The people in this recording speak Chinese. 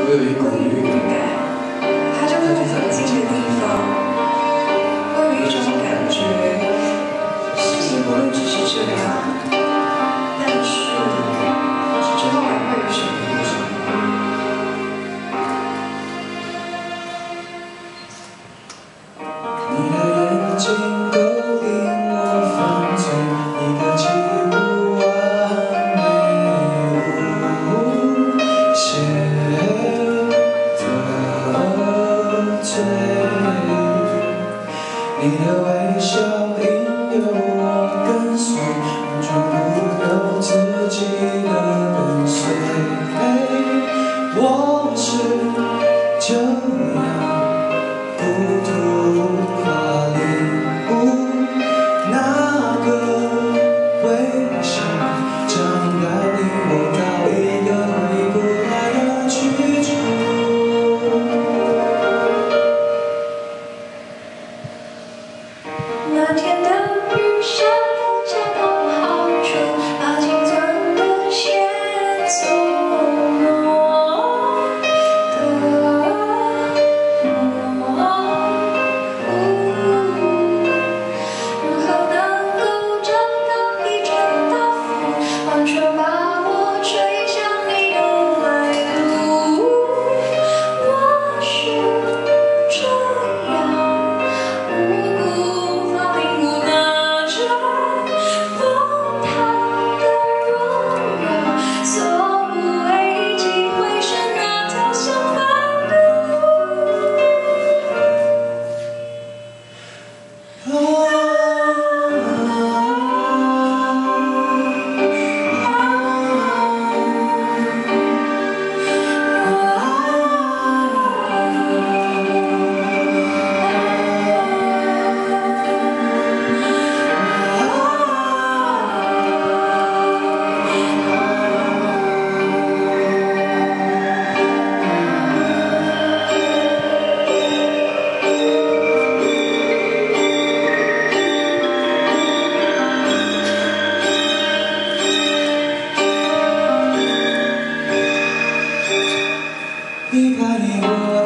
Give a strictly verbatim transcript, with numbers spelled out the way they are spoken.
我有一股预感， 它就在很近的地方，我有一种感觉，事情不会只是这样，但是之后还会有什么故事？ 你的眼睛勾引我犯罪，你的几乎完美无懈的罪，你的微笑引诱我跟随，完全不由自己的跟随。我是这样糊涂无法领悟那个微笑，这样带领我到一个回不来的去处。 那天的雨下恰到好处，把青春的线索模的模糊，如何能够找到一阵大风，完全把我吹向你的怀路？我是这样无辜无法领悟那种荒唐的荣耀，所谓机会是那条相反路。 离开你我